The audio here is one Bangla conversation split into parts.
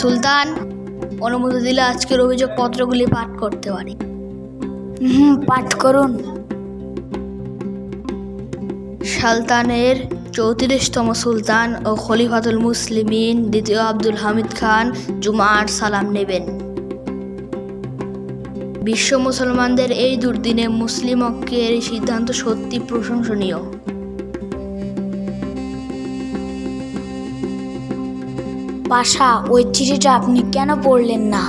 সুলতান, অনুমতি দিলে আজকের অভিযোগ পত্রগুলি পাঠ করতে পারি। পাঠ করুন। সালতানের 34তম সুলতান ও খলিফাতুল মুসলিমিন দ্বিতীয় আব্দুল হামিদ খান জুমার সালাম নেবেন। বিশ্ব মুসলমানদের এই দুর্দিনে মুসলিম ঐক্যের এই সিদ্ধান্ত সত্যি প্রশংসনীয়। পাশা, ওই চিঠিটা আপনি কেন পড়লেন না?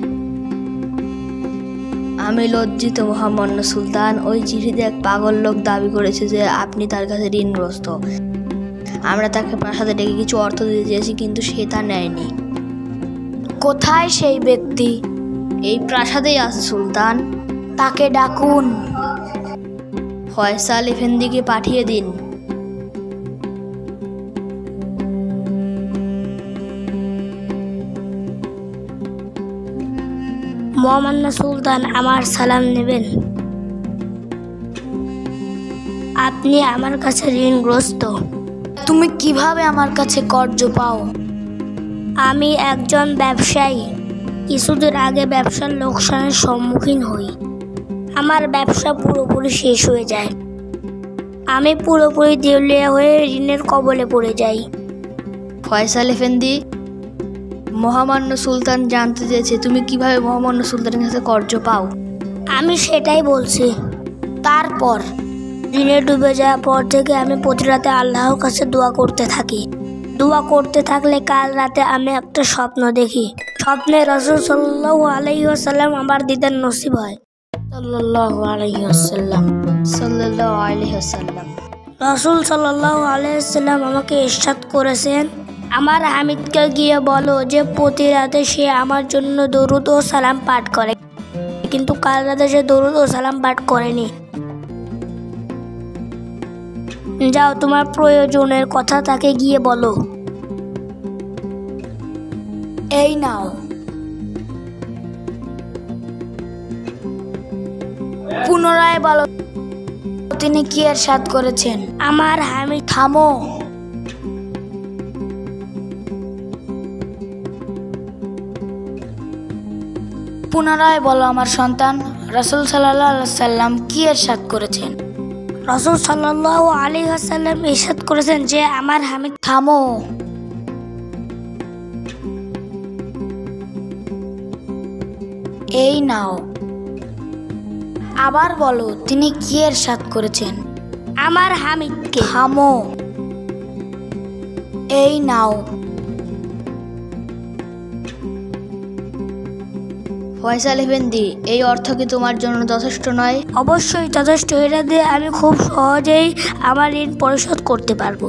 আমি লজ্জিত মহামান্য সুলতান। ওই চিঠিতে এক পাগল লোক দাবি করেছে যে আপনি তার কাছে ঋণগ্রস্ত। আমরা তাকে প্রাসাদে ডেকে কিছু অর্থ দিতে চেয়েছি, কিন্তু সে তা নেয়নি। কোথায় সেই ব্যক্তি? এই প্রাসাদেই আছে সুলতান। তাকে ডাকুন। ফয়সাল এফেন্দিকে পাঠিয়ে দিন। মহামান্য সুলতান, আমার সালাম নেবেন। আপনি আমার কাছে ঋণগ্রস্ত। তুমি কিভাবে আমার কাছে কর্জ পাও? আমি একজন ব্যবসায়ী। কিছুদিন আগে ব্যবসার লোকসানের সম্মুখীন হই। আমার ব্যবসা পুরোপুরি শেষ হয়ে যায়। আমি পুরোপুরি দেউলিয়া হয়ে ঋণের কবলে পড়ে যাই। ফয়সাল এফেন্দি, মহামান্য সুলতান জানতে চেয়েছে তুমি কিভাবে মহামান্য সুলতানের কাছে কর্জ পাও। আমি সেটাই বলছি। তারপর ঋণে ডুবে যাওয়ার পর থেকে আমি প্রতি রাতে আল্লাহর কাছে দোয়া করতে থাকি। দোয়া করতে থাকলে কাল রাতে আমি একটা স্বপ্ন দেখি। স্বপ্নে রাসূল সাল্লাল্লাহু আলাইহি ওয়াসাল্লাম আমার দিদার নসিব হয়। সাল্লাল্লাহু আলাইহি ওয়াসাল্লাম। রাসূল সাল্লাল্লাহু আলাইহি ওয়াসাল্লাম আমাকে ইরশাদ করেছেন, আমার হামিদকে গিয়ে বলো যে প্রতি রাতে সে আমার জন্য দরুদ ও সালাম পাঠ করে, কিন্তু কাল রাতে সে দরুদ ও সালাম পাঠ করেনি। যাও, তোমার প্রয়োজনের কথা তাকে গিয়ে বলো। এই নাও। পুনরায় বলো তিনি কি ইরশাদ করেছেন। আমার হামিদ। থামো। পুনরায় বলো আমার সন্তান, রাসূল সাল্লাল্লাহু আলাইহি ওয়াসাল্লাম কি ইরশাদ করেছেন। রাসূল সাল্লাল্লাহু আলাইহি ওয়াসাল্লাম ইরশাদ করেছেন যে আমার হামিদ। থামো। এই নাও। আবার বলো তিনি কি ইরশাদ করেছেন। আমার হামিদকে। থামো। এই নাও। ফয়সাল এফেন্দি, এই অর্থ কি তোমার জন্য যথেষ্ট নয়? অবশ্যই যথেষ্ট। এটা দিয়ে আমি খুব সহজেই আমার ঋণ পরিশোধ করতে পারবো।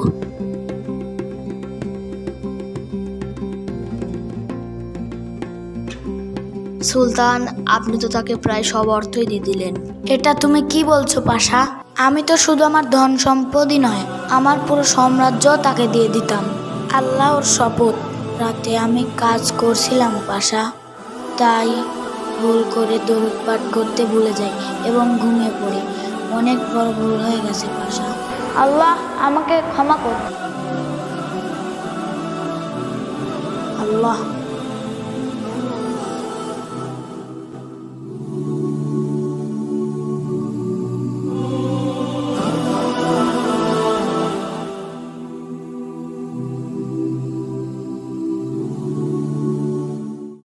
সুলতান, আপনি তো তাকে প্রায় সব অর্থই দিয়ে দিলেন। এটা তুমি কি বলছো পাশা? আমি তো শুধু আমার ধন সম্পদই নয়, আমার পুরো সাম্রাজ্য তাকে দিয়ে দিতাম। আল্লাহর শপথ, রাতে আমি কাজ করছিলাম পাশা, তাই ভুল করে দরুদ পাঠ করতে ভুলে যাই এবং ঘুমিয়ে পড়ি। অনেক বড় ভুল হয়ে গেছে পাশা। আল্লাহ আমাকে ক্ষমা করুন। আল্লাহ